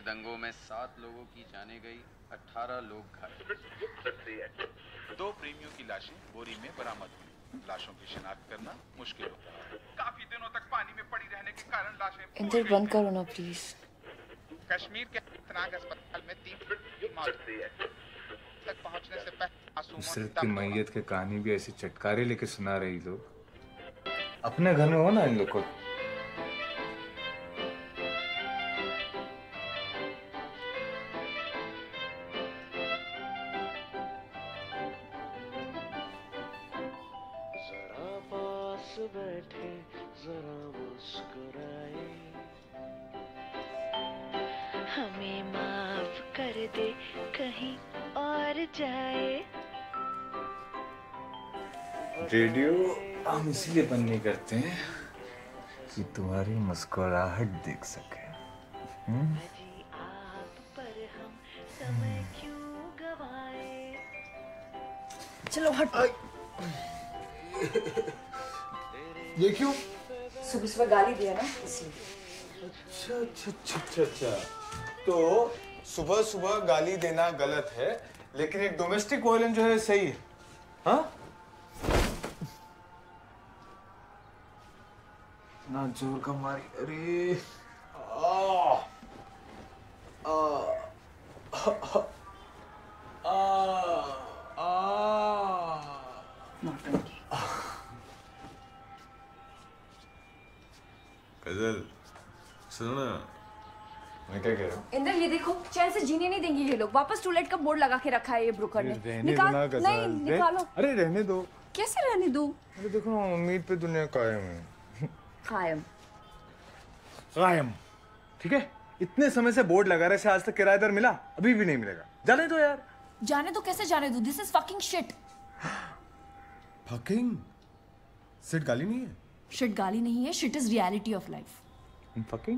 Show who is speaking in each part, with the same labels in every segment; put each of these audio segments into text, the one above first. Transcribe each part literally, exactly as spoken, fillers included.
Speaker 1: दंगों में सात लोगों की जाने गई, अठारह लोग घायल।
Speaker 2: दो प्रेमियों की लाशें बोरी में बरामद हुई। लाशों की शिनाख्त करना मुश्किल हो रहा है। काफी दिनों तक पानी में पड़ी रहने के कारण लाशें
Speaker 3: इंदर बंद करो ना प्लीज।
Speaker 2: कश्मीर के तनाग अस्पताल में तीन मौत तक पहुंचने से पहले
Speaker 4: नुसरत की मैयत की कहानी भी ऐसी चटकारे लेके सुना रही लोग। अपने घर में हो ना इन लोग को।
Speaker 5: बैठे जरा मुस्कुराए, हमें माफ कर दे कहीं और जाए।
Speaker 4: रेडियो हम इसलिए बंद नहीं करते हैं कि तुम्हारी मुस्कुराहट देख सके। हम्म?
Speaker 5: आप पर हम समय क्यों गवाए।
Speaker 3: चलो हट।
Speaker 4: ये क्यों?
Speaker 3: सुबह सुबह गाली दिया ना इसलिए।
Speaker 4: अच्छा अच्छा अच्छा अच्छा। तो सुबह सुबह गाली देना गलत है, लेकिन एक डोमेस्टिक वायलेंस जो है सही है। हाँ? ना जोर का मारी। अरे आ आ आ आ गजल सुनो ना, मैं क्या कह रहा हूँ।
Speaker 3: इंदर ये देखो, चैन से जीने नहीं देंगे ये लोग। वापस टूलेट का बोर्ड लगा के रखा है ये ब्रोकर ने। निकाल, नहीं निकालो।
Speaker 4: अरे रहने दो।
Speaker 3: कैसे रहने दो?
Speaker 4: अरे देखो ना, उम्मीद पे दुनिया कायम है।
Speaker 3: कायम
Speaker 4: कायम ठीक है। इतने समय से बोर्ड लगा रहे से आज तक किराएदार मिला? अभी भी नहीं मिलेगा। जाने दो यार।
Speaker 3: जाने दो कैसे जाने दो? This is fucking shit.
Speaker 4: Fucking shit गाली नहीं है।
Speaker 3: शिट गाली नहीं है, shit is reality of life.
Speaker 4: Fucking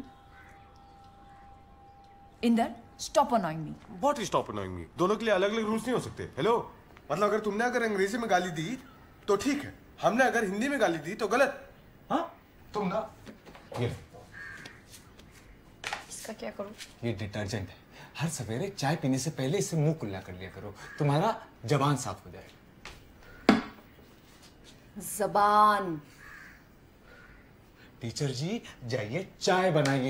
Speaker 3: Inder stop annoying me.
Speaker 6: What is stop annoying me? दोनों के लिए अलग अलग रूल्स नहीं हो सकते। हेलो, मतलब अगर तुमने अगर अंग्रेजी में गाली दी तो ठीक है, हमने अगर हिंदी में गाली दी तो गलत। हाँ तुम ना ये
Speaker 3: इसका क्या करूं?
Speaker 7: ये डिटर्जेंट है, हर सवेरे चाय पीने से पहले इससे मुंह कुल्ला कर लिया करो, तुम्हारा जबान साफ हो जाएगा।
Speaker 3: जबान।
Speaker 7: टीचर जी जाइए चाय बनाइए।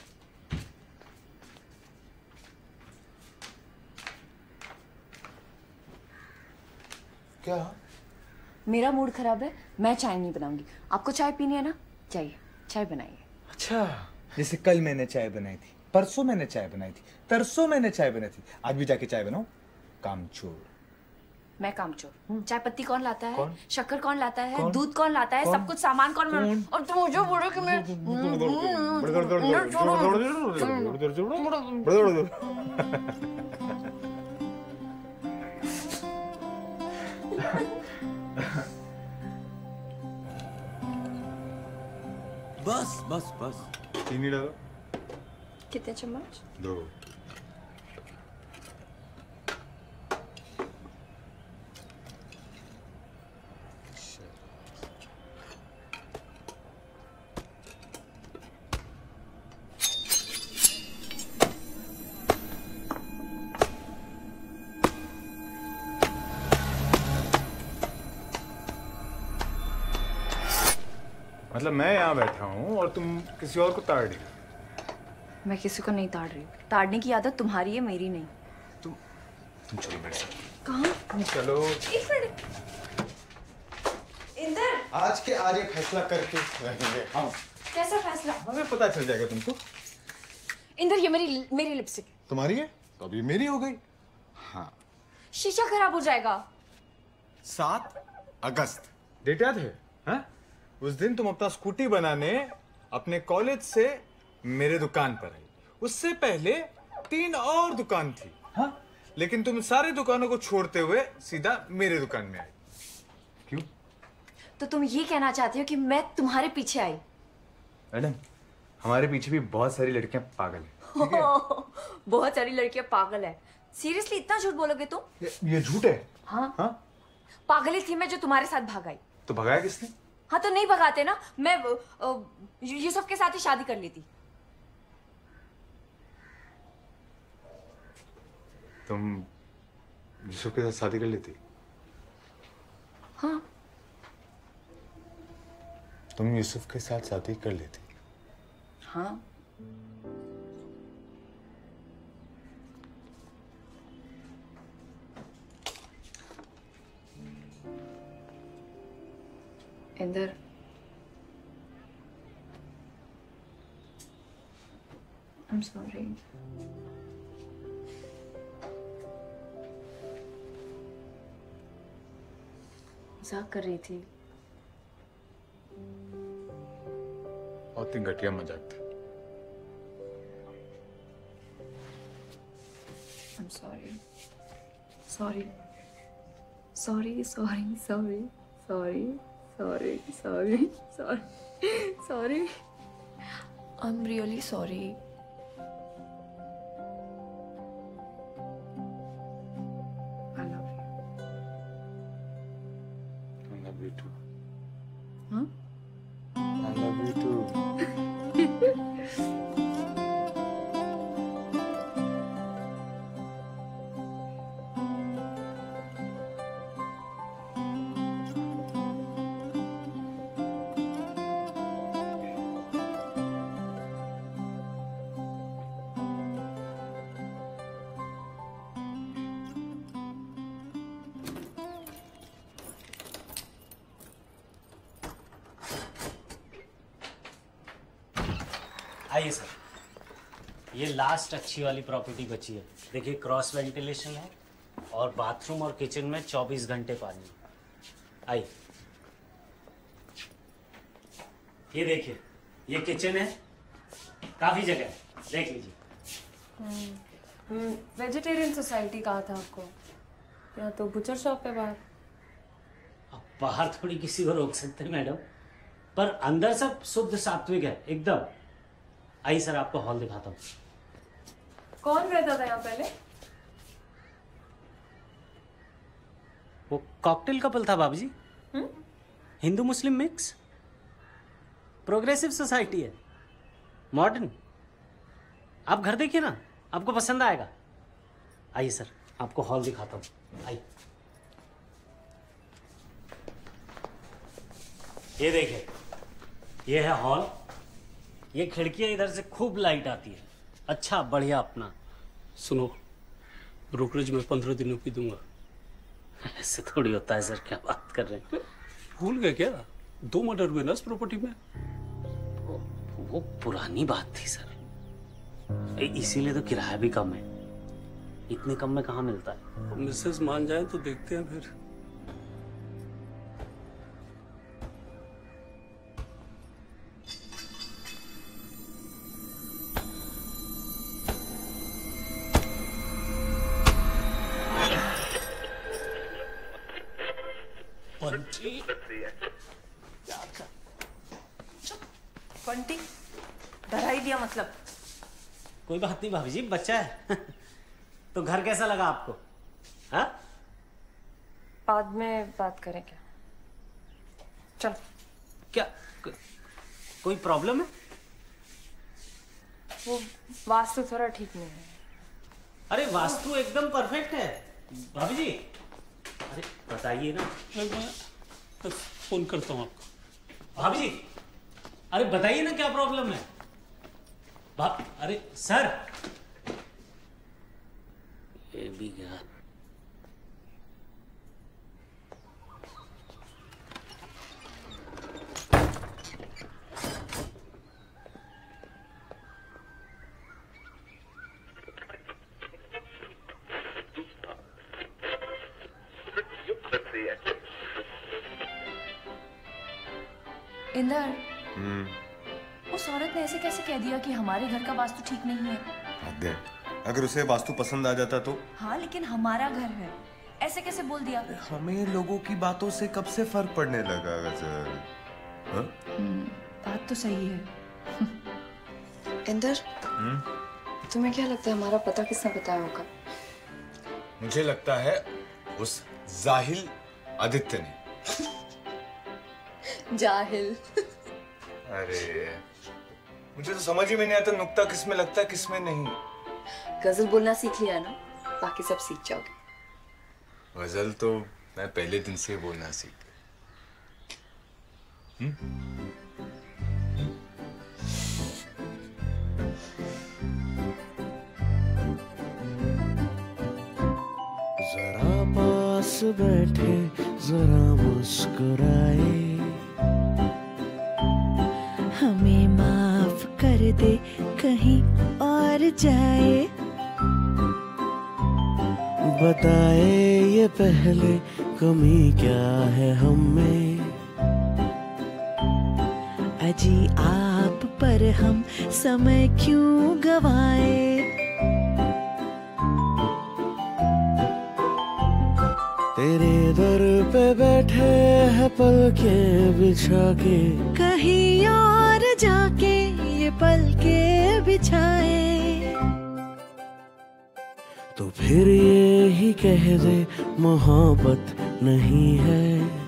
Speaker 4: क्या?
Speaker 3: मेरा मूड खराब है, मैं चाय नहीं बनाऊंगी। आपको चाय पीनी है ना, जाइए चाय बनाइए।
Speaker 4: अच्छा, जैसे कल मैंने चाय बनाई थी, परसों मैंने चाय बनाई थी, तरसों मैंने चाय बनाई थी, आज भी जाके चाय बनाओ। कामचोर।
Speaker 3: मैं कामचोर। चाय पत्ती कौन लाता है?
Speaker 4: कौन?
Speaker 3: शक्कर कौन लाता है?
Speaker 4: कौन?
Speaker 3: दूध कौन लाता है?
Speaker 4: कौन?
Speaker 3: सब कुछ सामान कौन?
Speaker 4: कौन?
Speaker 3: और तुम मुझे बोलो कि मैं
Speaker 6: बस बस बस।
Speaker 4: चीनी डालो।
Speaker 3: कितने चम्मच?
Speaker 4: दो। मतलब मैं यहाँ बैठा हूँ और तुम किसी और को ताड़ रही हो।
Speaker 3: मैं किसी को नहीं ताड़ रही। ताड़ने की आदत तुम्हारी है, मेरी नहीं।
Speaker 4: तुम तुम चलो मेरे साथ।
Speaker 3: कहाँ?
Speaker 4: चलो।
Speaker 3: एक मिनट। इंदर।
Speaker 4: आज के आज ये फैसला करके रहेंगे हम।
Speaker 3: कैसा फैसला?
Speaker 4: हमें पता चल जाएगा तुमको।
Speaker 3: इंदर ये मेरी मेरी लिपस्टिक है।
Speaker 4: तुम्हारी है तो अभी मेरी हो गई। हाँ।
Speaker 3: शीशा खराब हो जाएगा।
Speaker 4: सात अगस्त डेट याद है? हाँ? उस दिन तुम अपना स्कूटी बनाने अपने कॉलेज से मेरे दुकान पर आई। उससे पहले तीन और दुकान थी। हाँ? लेकिन तुम सारी दुकानों को छोड़ते हुए सीधा मेरे दुकान में आई। क्यों?
Speaker 3: तो तुम ये कहना चाहते हो कि मैं तुम्हारे पीछे आई?
Speaker 4: मैडम, हमारे पीछे भी बहुत सारी लड़कियां पागल हैं। ठीक है?
Speaker 3: बहुत सारी लड़कियां पागल है। सीरियसली इतना झूठ बोलोगे तुम?
Speaker 4: ये, ये झूठ है।
Speaker 3: हाँ?
Speaker 4: हाँ?
Speaker 3: पागल ही थी मैं जो तुम्हारे साथ भाग आई।
Speaker 4: तो भगाया किसने?
Speaker 3: हाँ तो नहीं भगाते ना, मैं यूसुफ के साथ ही शादी कर लेती।
Speaker 4: तुम यूसुफ के साथ शादी कर लेती?
Speaker 3: हाँ।
Speaker 4: तुम यूसुफ के साथ शादी कर लेती?
Speaker 3: हाँ। Inder, I'm sorry. मजाक कर रही थी।
Speaker 4: बहुत ही घटिया मजाक था।
Speaker 3: I'm sorry. Sorry. Sorry, sorry, sorry, sorry, sorry, sorry, sorry, sorry. I'm really sorry. I love you.
Speaker 4: I love you too.
Speaker 3: Huh?
Speaker 4: I love you too.
Speaker 8: आइए सर, ये लास्ट अच्छी वाली प्रॉपर्टी बची है। देखिए क्रॉस वेंटिलेशन है और bathroom और किचन में चौबीस घंटे पानी है। आइए, ये देखिए, ये किचन है, काफी जगह है, देख लीजिए।
Speaker 3: वेजिटेरियन सोसाइटी कहा था आपको, या तो बुचर शॉप है बाहर।
Speaker 8: अब बाहर थोड़ी किसी को रोक सकते हैं मैडम, पर अंदर सब शुद्ध सात्विक है एकदम। आइए सर, आपको हॉल दिखाता हूँ।
Speaker 3: कौन रहता था यहाँ पहले?
Speaker 8: वो कॉकटेल कपल था बाबूजी। Hindu Muslim mix, progressive society है, मॉडर्न। आप घर देखिए ना, आपको पसंद आएगा। आइए सर, आपको हॉल दिखाता हूँ। आइए, ये देखिए, ये है हॉल। ये खिड़कियां, इधर से खूब लाइट आती है। अच्छा बढ़िया अपना।
Speaker 9: सुनो, ब्रोकरेज में पंद्रह दिनों की दूंगा।
Speaker 8: ऐसे थोड़ी होता है सर, क्या बात कर रहे हैं?
Speaker 9: भूल गए क्या? दो मर्डर हुए ना इस प्रॉपर्टी में।
Speaker 8: वो, वो पुरानी बात थी सर, इसीलिए तो किराया भी कम है। इतने कम में कहाँ मिलता है?
Speaker 9: मिसेस मान जाए तो देखते हैं फिर।
Speaker 3: बंटी डरा ही दिया मतलब।
Speaker 8: कोई बात नहीं भाभी जी, बच्चा है। तो घर कैसा लगा आपको? हाँ,
Speaker 3: बाद में बात करें क्या? चल।
Speaker 8: क्या को, कोई प्रॉब्लम है?
Speaker 3: वो वास्तु थोड़ा ठीक नहीं है।
Speaker 8: अरे वास्तु एकदम परफेक्ट है भाभी जी। अरे बताइए ना।
Speaker 9: मैं फोन करता हूँ आपको।
Speaker 8: भाभी जी, अरे बताइए ना क्या प्रॉब्लम है? भा... अरे सर, ये भी गया।
Speaker 3: इंदर, उस औरत ने ऐसे कैसे कह दिया कि हमारे घर का वास्तु ठीक नहीं है?
Speaker 6: अगर उसे वास्तु पसंद आ जाता तो?
Speaker 3: हाँ, लेकिन हमारा घर है, ऐसे कैसे बोल दिया?
Speaker 6: हमें लोगों की बातों से कब से फर्क पड़ने लगा गजल? हाँ?
Speaker 3: बात तो सही है। इंदर, तुम्हें क्या लगता है हमारा पता किसने बताया होगा?
Speaker 4: मुझे लगता है उस जाहिल आदित्य ने।
Speaker 3: जाहिल।
Speaker 4: अरे मुझे तो समझ ही में नहीं आता नुक्ता किसमें लगता है किसमें नहीं।
Speaker 3: गजल बोलना सीख लिया ना? बाकी सब सीख जाओगे।
Speaker 7: गजल तो मैं पहले दिन से बोलना सीख गया।
Speaker 10: जरा पास बैठे जरा मुस्कुराए,
Speaker 5: हमें माफ कर दे कहीं और जाए।
Speaker 10: बताए ये पहले कमी क्या है हम में,
Speaker 5: अजी आप पर हम समय क्यों गवाए।
Speaker 10: तेरे दर पे बैठे हैं पल के बिछा के,
Speaker 5: कहीं और जाके ये पल के बिछाए।
Speaker 10: तो फिर ये ही कह दे मोहब्बत नहीं है,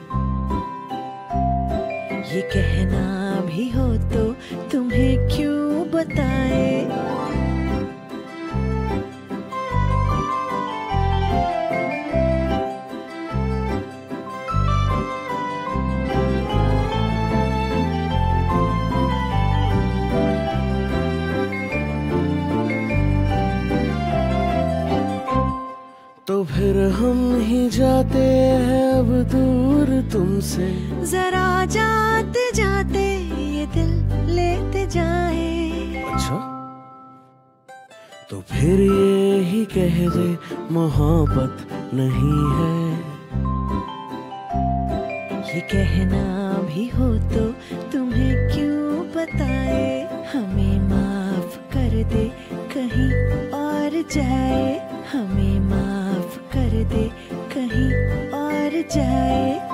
Speaker 5: ये कहना भी हो तो तुम्हें क्यों बताए।
Speaker 10: तो फिर हम ही जाते हैं अब दूर तुमसे,
Speaker 5: जरा जाते जाते ये दिल लेते जाए।
Speaker 10: अच्छा तो फिर ये ही कह दे मोहब्बत नहीं है,
Speaker 5: ये कहना भी हो तो तुम्हें क्यों बताए। हमें माफ कर दे कहीं और जाए, हमें माफ कर दे कहीं और जाए।